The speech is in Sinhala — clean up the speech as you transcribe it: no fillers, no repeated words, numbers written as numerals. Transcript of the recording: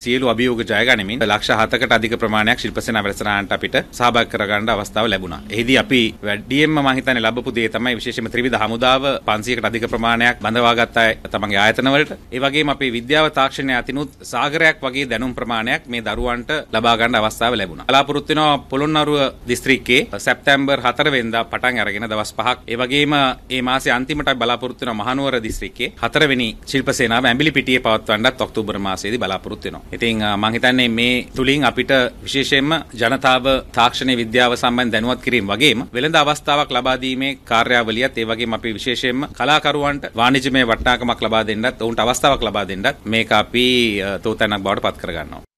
සියලු අභියෝග ජය ගනිමින් ලක්ෂ 7කට අධික ප්‍රමාණයක් ශිල්ප සේනා වැඩසටහනට අපිට සහභාගී කරගන්න අවස්ථාව ලැබුණා. එහිදී අපි වැඩියෙන්ම මම හිතන්නේ ලැබපු දේ තමයි විශේෂයෙන්ම ත්‍රිවිධ හමුදාව 500කට අධික ප්‍රමාණයක් බඳවාගත් අය තමන්ගේ ආයතන වලට. ඒ වගේම අපේ විද්‍යාව තාක්ෂණය අතිනුත් සාගරයක් වගේ දැනුම් ප්‍රමාණයක් මේ දරුවන්ට ලබා ගන්න අවස්ථාව ලැබුණා. බලාපොරොත්තු වෙනවා පොළොන්නරුව දිස්ත්‍රික්කයේ සැප්තැම්බර් 4 වෙනිදා පටන් අරගෙන දවස් 5ක්. ඒ වගේම මේ මාසේ අන්තිමට බලාපොරොත්තු වෙනවා මහනුවර දිස්ත්‍රික්කයේ 4 වෙනි ශිල්ප සේනාව ඇඹිලිපිටියේ පවත්වන්නත් ඔක්තෝබර් මාසයේදී බලාපොරොත්තු වෙනවා. ඉතින් මම හිතන්නේ මේ තුලින් අපිට විශේෂයෙන්ම ජනතාව තාක්ෂණ විද්‍යාව සම්බන්ධ දැනුවත් කිරීම වගේම වෙළඳ අවස්ථාවක් ලබා දීමේ කාර්යාවලියත් ඒ වගේම අපි විශේෂයෙන්ම කලාකරුවන්ට වාණිජමය වටිනාකමක් ලබා දෙන්නත් ඔවුන්ට අවස්ථාවක් ලබා දෙන්නත් මේක අපි තෝතැන්නක් බවට පත් කර ගන්නවා.